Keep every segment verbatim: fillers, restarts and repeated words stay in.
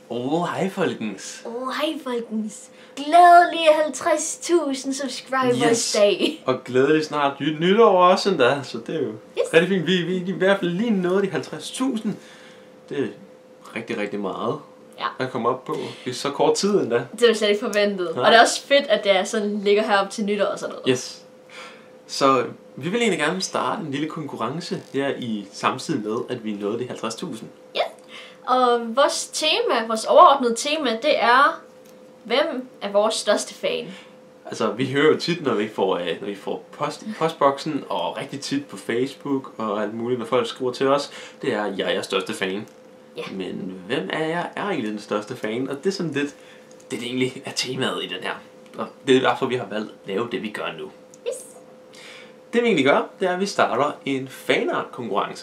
Åh, oh, hej folkens. Åh, oh, hej folkens. Glædelige halvtreds tusind subscribers Yes. dag. Og glædeligt snart nyt nytår også endda, så det er jo Yes. rigtig fint. Vi, vi, vi er i hvert fald lige nået de halvtreds tusind. Det er rigtig, rigtig meget Ja. at komme op på i så kort tid endda. Det var slet ikke forventet. Nej. Og det er også fedt, at det er sådan, ligger herop til nytår og sådan noget. Yes. Så vi vil egentlig gerne starte en lille konkurrence her i samtidig med, at vi nåede de halvtreds tusind. Ja. Og vores tema, vores overordnede tema, det er, hvem er vores største fan? Altså, vi hører jo tit, når vi får, øh, når vi får post, postboksen, og rigtig tit på Facebook og alt muligt, når folk skriver til os, det er, jeg er største fan. Ja. Men hvem af jer er egentlig den største fan? Og det er sådan lidt, det er egentlig er temaet i den her. Og det er derfor, vi har valgt at lave det, vi gør nu. Yes. Det vi egentlig gør, det er, at vi starter en fanart-konkurrence.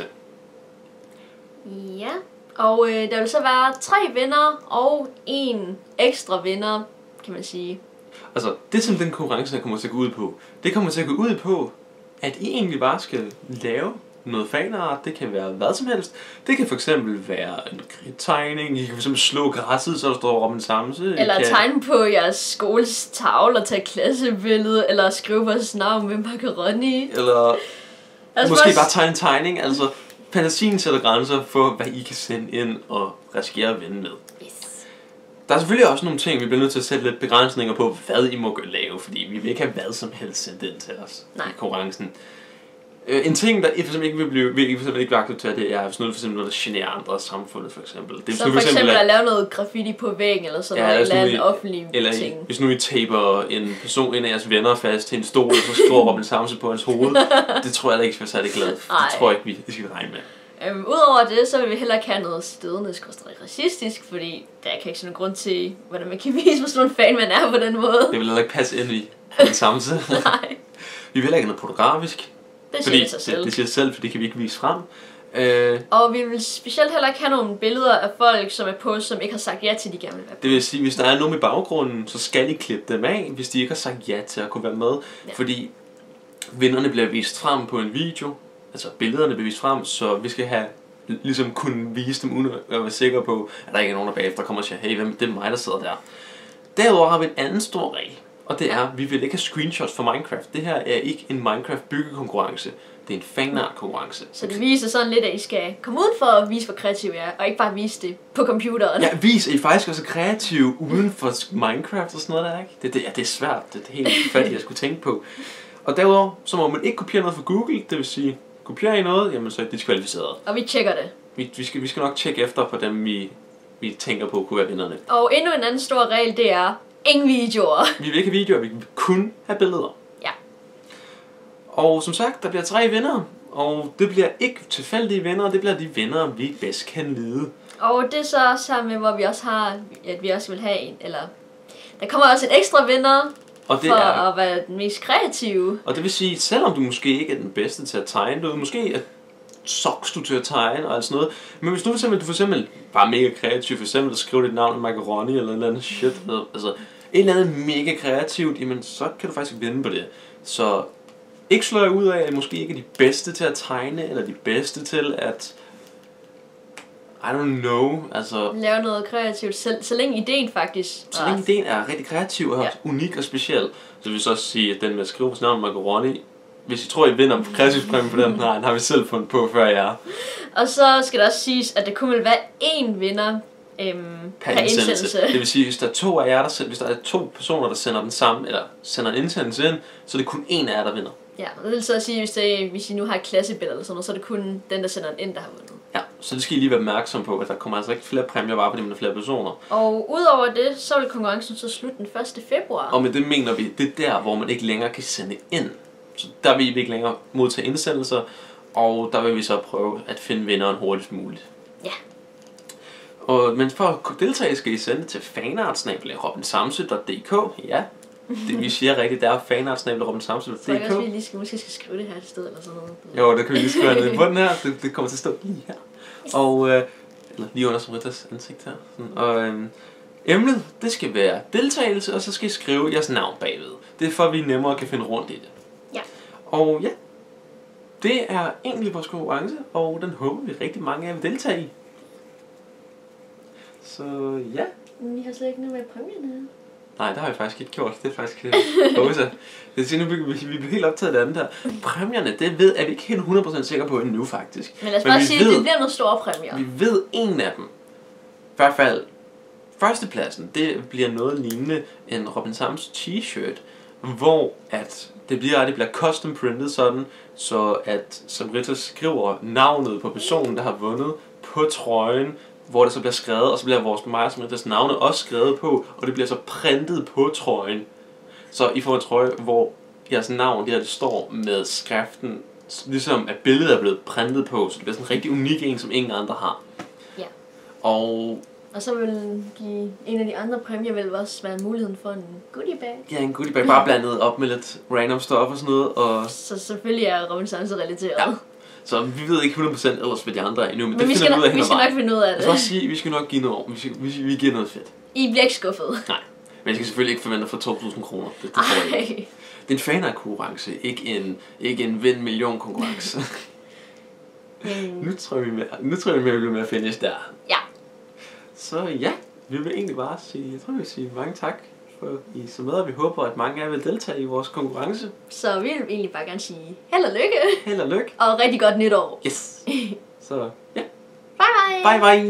Ja. Og øh, der vil så være tre vinder og en ekstra vinder, kan man sige. Altså, det som den konkurrence kommer til at gå ud på, det kommer til at gå ud på, at I egentlig bare skal lave noget fanart. Det kan være hvad som helst. Det kan for eksempel være en kridttegning. I kan for eksempel slå græsset, så der står Robin Samse. Eller kan... tegne på jeres skoles tavle og tage klassebillede, eller skrive vores navn med macaroni. Eller Altså måske vores... bare tegne en tegning. Altså, fantasien sætter grænser for, hvad I kan sende ind og risikere at vinde med. Yes. Der er selvfølgelig også nogle ting, vi bliver nødt til at sætte lidt begrænsninger på, hvad I må lave, fordi vi vil ikke have hvad som helst sendt ind til os. Nej. I konkurrencen. En ting, der for eksempel ikke vil blive, vil for eksempel ikke vil acceptere, det er sådan noget, for eksempel noget, der generer andre samfundet, for eksempel. Det er Så for eksempel, eksempel at lave noget graffiti på væggen, eller sådan ja, noget, eller en I, offentlig eller ting. I, hvis nu I taper en person, en af jeres venner fast til en stol, og så står Robin Samse på hans hoved, det tror jeg da ikke, skal være særlig glad for. Det tror jeg ikke, vi skal regne med. Øhm, Udover det, så vil vi heller ikke have noget stødende, skråstreg racistisk, fordi der kan ikke sådan nogen grund til, hvordan man kan vise, hvor sådan en fan man er på den måde. Det vil heller ikke passe ind i Robin Samse. Nej. Vi vil heller ikke have noget pornografisk. Det Fordi siger sig selv. Det, det siger sig selv, for det kan vi ikke vise frem. Øh, Og vi vil specielt heller ikke have nogle billeder af folk, som er på, som ikke har sagt ja til, de gerne vil være på. det vil sige, hvis der er nogen i baggrunden, så skal I klippe dem af, hvis de ikke har sagt ja til at kunne være med. Ja. Fordi vinderne bliver vist frem på en video, altså billederne bliver vist frem, så vi skal have ligesom kunne vise dem uden at være sikre på, at der ikke er nogen, der bagefter kommer og siger, hey, hvem, det er mig, der sidder der. Derudover har vi en anden stor regel, og det er, at vi vil ikke have screenshots fra Minecraft. Det her er ikke en Minecraft byggekonkurrence. Det er en fanart-konkurrence. Så det viser sådan lidt, at I skal komme ud for at vise, hvor kreativ I er, og ikke bare vise det på computeren. Ja, vis, at I faktisk også er kreative uden for Minecraft og sådan noget der, ikke? Det, det, ja, det er svært. Det er helt fattigt, jeg skulle tænke på. Og derudover, så må man ikke kopiere noget fra Google. Det vil sige, kopierer I noget, jamen så er det diskvalificeret. Og vi tjekker det. Vi, vi, skal, vi skal nok tjekke efter på dem, vi, vi tænker på kunne være vinderne. Og endnu en anden stor regel, det er ingen videoer. Vi vil ikke have videoer, vi vil kun have billeder. Ja. Og som sagt, der bliver tre vindere. Og det bliver ikke tilfældige vinder, det bliver de vinder, vi bedst kan lide. Og det er så også her med, hvor vi også har, at vi også vil have en, eller der kommer også en ekstra vinder Og det for er, at være den mest kreative. og det vil sige, selvom du måske ikke er den bedste til at tegne, du måske er soks du til at tegne og alt sådan noget. Men hvis du for eksempel, du for eksempel bare mega kreativ, for eksempel at skrive dit navn i macaroni eller et eller andet shit, altså et eller andet mega kreativt, jamen så kan du faktisk vinde på det. Så ikke slå jer ud af, at I måske ikke er de bedste til at tegne, eller de bedste til at, I don't know, altså Lave noget kreativt, så, så længe ideen faktisk. så længe ideen er rigtig kreativ og Ja. unik og speciel, så vil jeg så også sige, at den med at skrive vores navn macaroni, hvis I tror, I vinder på kreativspræmien på den, nej, den har vi selv fundet på før jer. Og så skal der også siges, at det kun vil være én vinder øhm, Per, per indsendelse. indsendelse. Det vil sige, hvis der er to af jer, der sender, hvis der er to personer, der sender den samme, eller sender en indsendelse ind, så er det kun en af jer, der vinder. Ja, og det vil så sige, hvis, det, hvis I nu har et klassebillede eller sådan noget, så er det kun den, der sender den ind, der har vundet. Ja, så det skal I lige være opmærksom på, at der kommer altså ikke flere præmier bare, fordi man er flere personer. Og udover det, så vil konkurrencen så slutte den første februar. Og med det mener vi, det er der, hvor man ikke længere kan sende ind. Så der vil vi ikke længere modtage indsendelser, og der vil vi så prøve at finde vinderen hurtigst muligt. Ja. Og, men for at kunne deltage, skal I sende til fanart snabel-a robinsamse punktum d k. Ja, det vi siger rigtigt, det er fanart snabel-a robinsamse punktum Så jeg også d k. lige skal, måske skal skrive det her et sted eller sådan noget. Jo, det kan vi lige skrive ned på den her. Det, det kommer til at stå lige her. Og, øh, eller lige under Samritas ansigt her. Sådan. Og øh, emnet, det skal være deltagelse, og så skal I skrive jeres navn bagved. Det er for, at vi nemmere kan finde rundt i det. Ja. Og ja, det er egentlig vores konkurrence, og den håber vi rigtig mange af jer vil deltage i. Så ja. Men vi har slet ikke noget med præmierne. Nej, det har vi faktisk ikke gjort. Det er faktisk Rosa. Det er sådan, vi, vi, vi bliver helt optaget af det andet her. Præmierne, det ved, er vi ikke helt hundrede procent sikre på endnu faktisk. Men lad os bare sige, at det bliver nogle store præmier. Vi ved en af dem. I hvert fald førstepladsen, det bliver noget lignende en Robin Sams t-shirt, hvor at det bliver, det bliver custom printet sådan, så at Sabrita skriver navnet på personen, der har vundet på trøjen, hvor det så bliver skrevet, og så bliver vores mig og Samritas navne også skrevet på, og det bliver så printet på trøjen. Så I får en trøje, hvor jeres navn, der det står med skriften, ligesom at billedet er blevet printet på, så det bliver sådan en rigtig unik en, som ingen andre har. Ja. Og Og så vil de, en af de andre præmier vil også være muligheden for en goodie bag. ja, en goodie bag, bare blandet op med lidt random stof og sådan noget. Og så selvfølgelig er Robin Sams relateret. Ja. Så vi ved ikke hundrede procent ellers, hvad de andre er endnu, men, men det vi finder skal, vi ud af vi skal nok finde ud af det. Jeg skal også sige, vi skal nok give noget, vi, skal, vi, vi giver noget fedt. I bliver ikke skuffet. Nej, men jeg skal selvfølgelig ikke forvente at få to tusind kroner. Det, det, tror jeg ikke. Det er en fanart-konkurrence, ikke en, ikke en vind-million-konkurrence. mm. nu tror jeg, vi med, nu tror jeg, vi bliver med at finish der. Ja. Så ja, vi vil egentlig bare sige, jeg tror, vi vil sige mange tak for I så med, og vi håber, at mange af jer vil deltage i vores konkurrence. Så vi vil egentlig bare gerne sige held og lykke. Held og lykke. Og rigtig godt nytår. Yes. Så ja. Bye bye. Bye bye.